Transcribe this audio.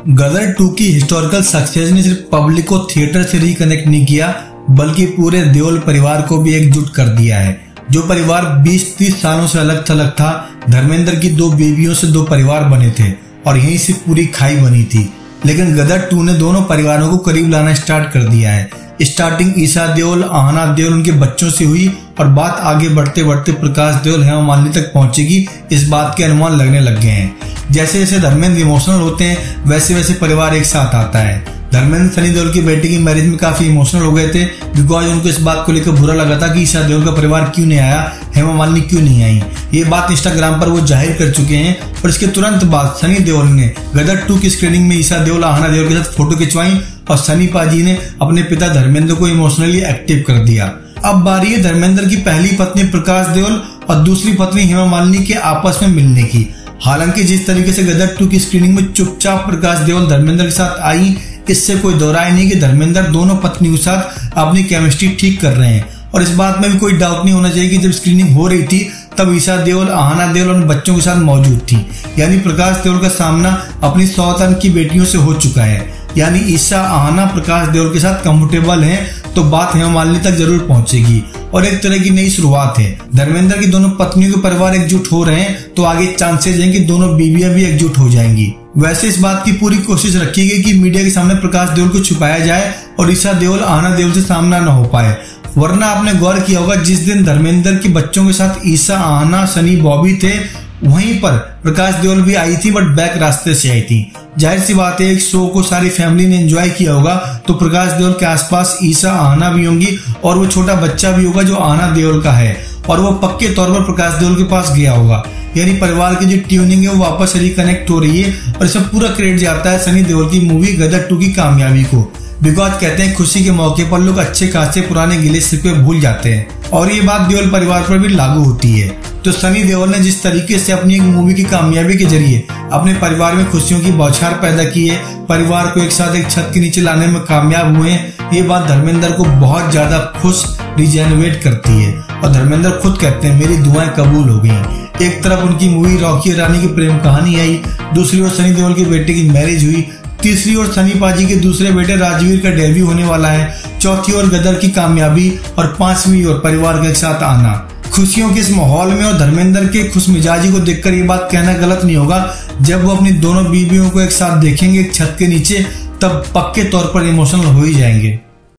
गदर 2 की historical success ने सिर्फ पब्लिक को थिएटर से रिकनेक्ट नहीं किया बल्कि पूरे देओल परिवार को भी एकजुट कर दिया है। जो परिवार 20-30 सालों से अलग थलग था, धर्मेंद्र की 2 बीवियों से 2 परिवार बने थे और यहीं से पूरी खाई बनी थी। लेकिन गदर 2 ने दोनों परिवारों को करीब लाना स्टार्ट कर दिया है। स्टार्टिंग ईशा देओल, आहना देओल उनके बच्चों से हुई और बात आगे बढ़ते बढ़ते प्रकाश देओल, हेमा मालिनी तक पहुंचेगी, इस बात के अनुमान लगने लग गए हैं। जैसे जैसे धर्मेंद्र इमोशनल होते हैं वैसे वैसे परिवार एक साथ आता है। धर्मेंद्र सनी देओल की बेटी की मैरिज में काफी इमोशनल हो गए थे बिकॉज उनको इस बात को लेकर बुरा लगा था कि ईशा देओल का परिवार क्यों नहीं आया, हेमा मालिनी क्यों नहीं आई। ये बात इंस्टाग्राम पर वो जाहिर कर चुके हैं और इसके तुरंत बाद सनी देओल ने गदर 2 की स्क्रीनिंग में ईशा देओल, आहना देओल के साथ फोटो खिंचवाई और सनी पाजी ने अपने पिता धर्मेंद्र को इमोशनली एक्टिव कर दिया। अब बारी है धर्मेंद्र की पहली पत्नी प्रकाश देओल और दूसरी पत्नी हेमा मालिनी के आपस में मिलने की। हालांकि जिस तरीके से गदर 2 की स्क्रीनिंग में चुपचाप प्रकाश देओल धर्मेंद्र के साथ आई, इससे कोई दो राय नहीं कि धर्मेंद्र दोनों पत्नियों के साथ अपनी केमिस्ट्री ठीक कर रहे हैं। और इस बात में भी कोई डाउट नहीं होना चाहिए कि जब स्क्रीनिंग हो रही थी तब ईशा देओल, आहना देओल और बच्चों के साथ मौजूद थी। यानी प्रकाश देओल का सामना अपनी सौतन की बेटियों से हो चुका है। यानी ईशा, आहना प्रकाश देओल के साथ कंफर्टेबल हैं तो बात हेमा मालिनी तक जरूर पहुंचेगी और एक तरह की नई शुरुआत है। धर्मेंद्र की दोनों पत्नियों के परिवार एकजुट हो रहे हैं तो आगे चांसेस हैं कि दोनों बीवियां भी एकजुट हो जाएंगी। वैसे इस बात की पूरी कोशिश रखी गई कि मीडिया के सामने प्रकाश देओल को छुपाया जाए और ईशा देओल, आहना देओल से सामना न हो पाए। वरना आपने गौर किया होगा जिस दिन धर्मेंद्र के बच्चों के साथ ईशा, आहना, सनी, बॉबी थे वहीं पर प्रकाश देओल भी आई थी बट बैक रास्ते से आई थी। जाहिर सी बात है एक शो को सारी फैमिली ने एंजॉय किया होगा तो प्रकाश देओल के आसपास ईशा, आहना भी होंगी और वो छोटा बच्चा भी होगा जो आहना देओल का है और वो पक्के तौर पर प्रकाश देओल के पास गया होगा। यानी परिवार की जो ट्यूनिंग है वो वापस रिकनेक्ट हो रही है और इसमें पूरा क्रेडिट जाता है सनी देओल की मूवी गदर 2 की कामयाबी को। बिकॉज कहते हैं खुशी के मौके पर लोग अच्छे खासे पुराने गिले शिकवे भूल जाते हैं और ये बात देओल परिवार पर भी लागू होती है। तो सनी देओल ने जिस तरीके से अपनी एक मूवी की कामयाबी के जरिए अपने परिवार में खुशियों की बौछार पैदा की है, परिवार को एक साथ एक छत के नीचे लाने में कामयाब हुए हैं, ये बात धर्मेंद्र को बहुत ज्यादा खुश रिजेनरेट करती है। और धर्मेंद्र खुद कहते हैं मेरी दुआएं कबूल हो गई। एक तरफ उनकी मूवी रॉकी और रानी की प्रेम कहानी आई, दूसरी ओर सनी देओल के बेटे की मैरिज हुई, तीसरी ओर सनी पाजी के दूसरे बेटे राजवीर का डेब्यू होने वाला है, चौथी ओर गदर की कामयाबी और पांचवी ओर परिवार के साथ आना। खुशियों के इस माहौल में और धर्मेंद्र के खुश मिजाजी को देखकर ये बात कहना गलत नहीं होगा, जब वो अपनी दोनों बीवियों को एक साथ देखेंगे एक छत के नीचे तब पक्के तौर पर इमोशनल हो ही जाएंगे।